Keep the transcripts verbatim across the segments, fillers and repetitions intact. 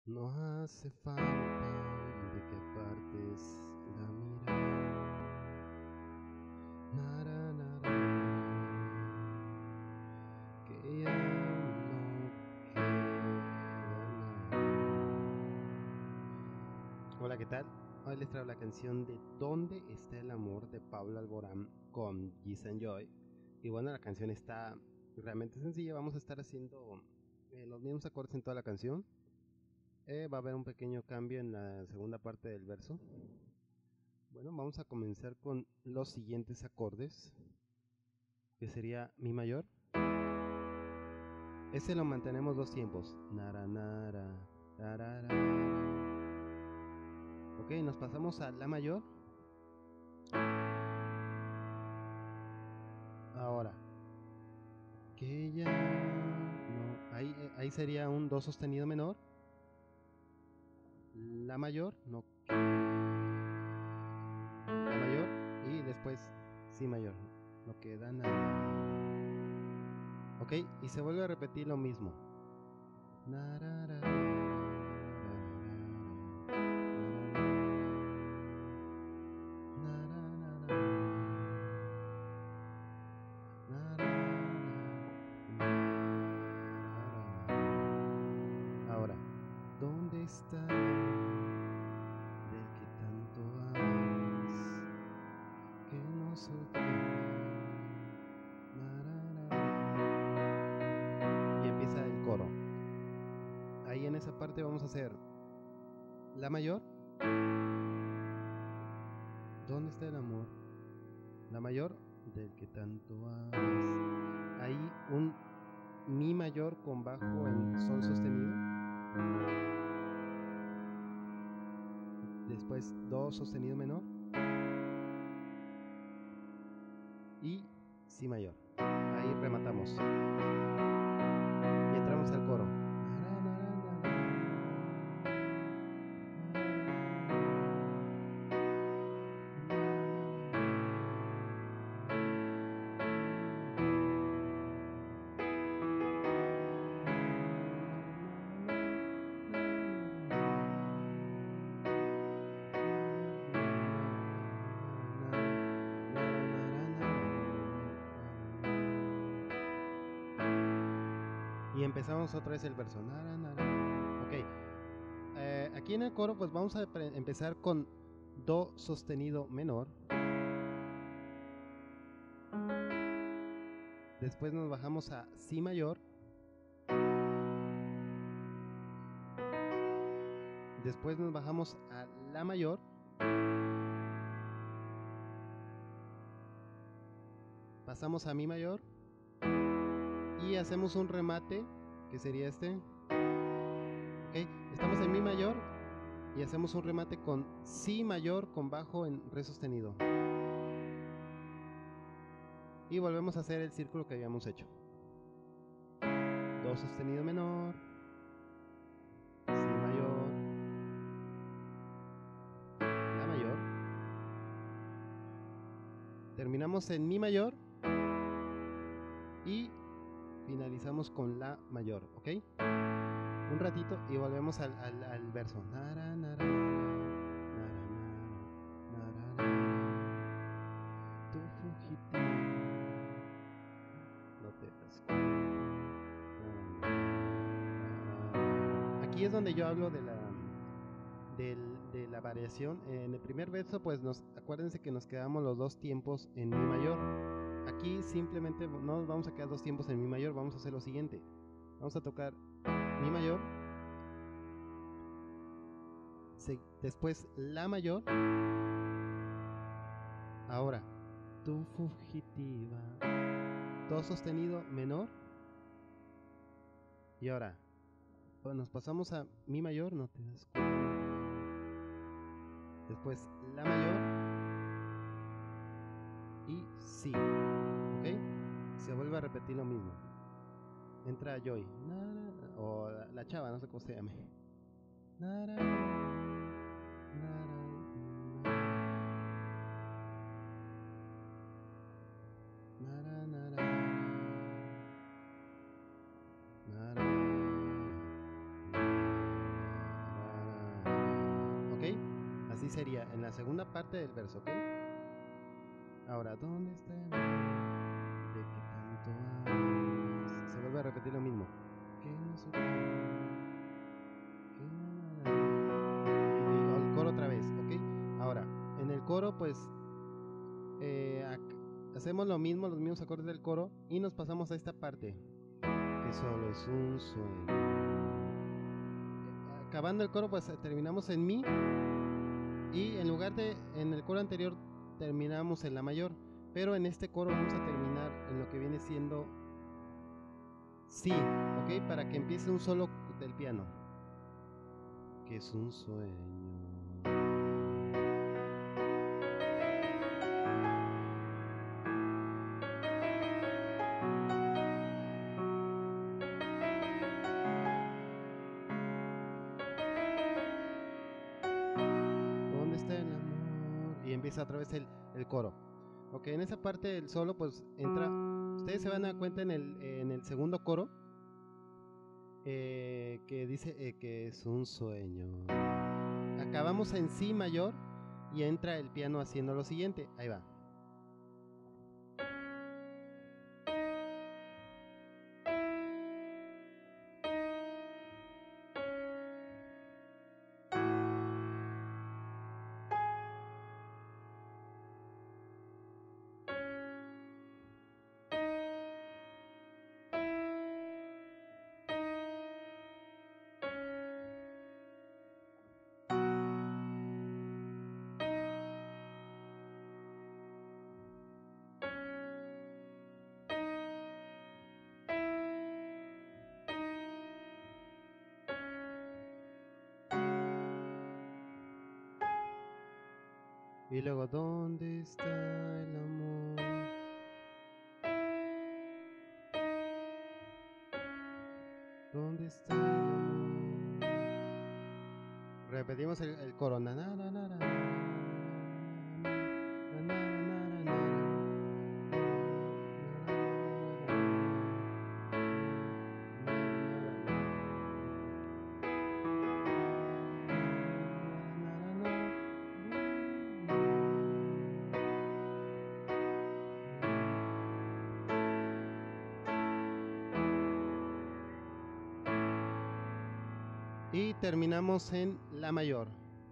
No hace falta de que apartes la mirada. Nara, nara, que ya no queda nada. Hola, ¿qué tal? Hoy les traigo la canción de ¿Dónde está el amor? De Pablo Alborán con Giz and Joy. Y bueno, la canción está realmente sencilla. Vamos a estar haciendo eh, los mismos acordes en toda la canción. Eh, va a haber un pequeño cambio en la segunda parte del verso. Bueno, vamos a comenzar con los siguientes acordes, que sería Mi mayor. Ese lo mantenemos dos tiempos. Nara, nara, tarara. Ok, nos pasamos a La mayor. Ahora, que ya no, ahí, ahí sería un Do sostenido menor. La mayor, no, La mayor y después Si mayor. No queda nada. Ok, y se vuelve a repetir lo mismo. Ahora, ¿dónde está el amor del que tanto amas? Que no se y empieza el coro. Ahí en esa parte vamos a hacer La mayor. ¿Dónde está el amor? La mayor del que tanto amas. Ahí un Mi mayor con bajo en Sol sostenido. Después Do sostenido menor. Y Si mayor. Ahí rematamos. Y entramos al coro. Y empezamos otra vez el verso. Ok. Eh, aquí en el coro pues vamos a empezar con Do sostenido menor. Después nos bajamos a Si mayor. Después nos bajamos a La mayor. Pasamos a Mi mayor. Y hacemos un remate, que sería este. Ok, estamos en Mi mayor. Y hacemos un remate con Si mayor con bajo en Re sostenido. Y volvemos a hacer el círculo que habíamos hecho. Do sostenido menor. Si mayor. La mayor. Terminamos en Mi mayor. Y finalizamos con La mayor, ¿ok? Un ratito y volvemos al, al, al verso. Nara, nara, nara, nara, nara, tu fugitiva, no te das cuenta. Aquí es donde yo hablo de la de, de la variación. En el primer verso, pues nos acuérdense que nos quedamos los dos tiempos en Mi mayor. Aquí simplemente no nos vamos a quedar dos tiempos en Mi mayor, vamos a hacer lo siguiente. Vamos a tocar Mi mayor, después La mayor. Ahora, tu fugitiva, Do sostenido menor. Y ahora, pues nos pasamos a Mi mayor, no te das cuenta. Después La mayor y Si, ¿ok? Se vuelve a repetir lo mismo. Entra Joy, o la, la chava, no sé cómo se llame. Nara, nara, nara, nara, nara, así sería en la segunda parte del verso, ¿ok? Ahora, ¿dónde está el amor de que tanto amas? Se vuelve a repetir lo mismo. Que no supe, que nada. Y, y el coro otra vez, ¿ok? Ahora, en el coro, pues, eh, hacemos lo mismo, los mismos acordes del coro y nos pasamos a esta parte, que solo es un sueño. Acabando el coro, pues terminamos en mi, y en lugar de en el coro anterior terminamos en la mayor, pero en este coro vamos a terminar en lo que viene siendo si, ok, para que empiece un solo del piano, que es un sueño. ¿Dónde está el amor? Y empieza otra vez el, el coro. Ok, en esa parte del solo pues entra, ustedes se van a dar cuenta en el, en el segundo coro, eh, que dice eh, que es un sueño. Acabamos en si mayor y entra el piano haciendo lo siguiente. Ahí va. Y luego, ¿dónde está el amor? ¿Dónde está el amor? Repetimos el, el coro. Na, na, na, na, na, na, na, na, na, na, y terminamos en la mayor.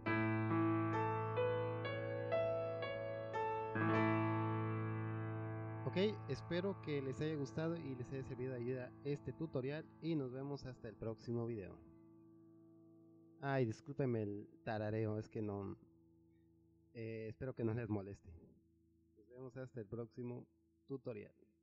Ok, espero que les haya gustado y les haya servido de ayuda este tutorial y nos vemos hasta el próximo video. Ay, discúlpenme el tarareo, es que no... Eh, espero que no les moleste. Nos vemos hasta el próximo tutorial.